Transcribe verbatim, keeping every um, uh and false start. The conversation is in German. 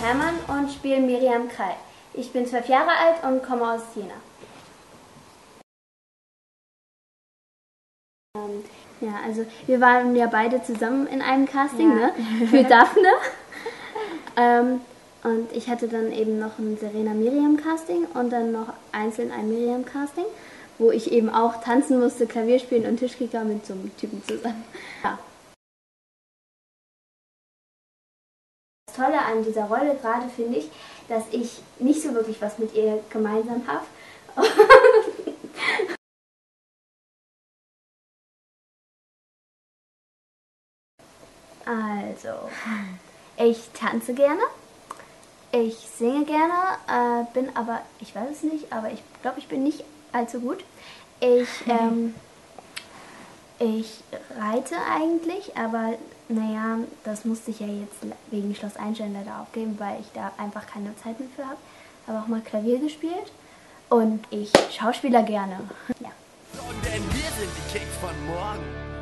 Hermann und spiele Miriam Krall. Ich bin zwölf Jahre alt und komme aus Jena. Ähm, ja, also wir waren ja beide zusammen in einem Casting, ja. ne? Für Daphne. ähm, und ich hatte dann eben noch ein Serena Miriam Casting und dann noch einzeln ein Miriam Casting, wo ich eben auch tanzen musste, Klavier spielen und Tischkicker mit so einem Typen zusammen. Ja. Das Tolle an dieser Rolle gerade finde ich, dass ich nicht so wirklich was mit ihr gemeinsam habe. Also, ich tanze gerne, ich singe gerne, äh, bin aber, ich weiß es nicht, aber ich glaube, ich bin nicht allzu gut. Ich, ähm, ich reite eigentlich, aber naja, das musste ich ja jetzt wegen Schloss Einstein leider aufgeben, weil ich da einfach keine Zeit mehr für habe. Habe auch mal Klavier gespielt und ich schauspieler gerne. Ja. Denn wir sind die Kicks von morgen.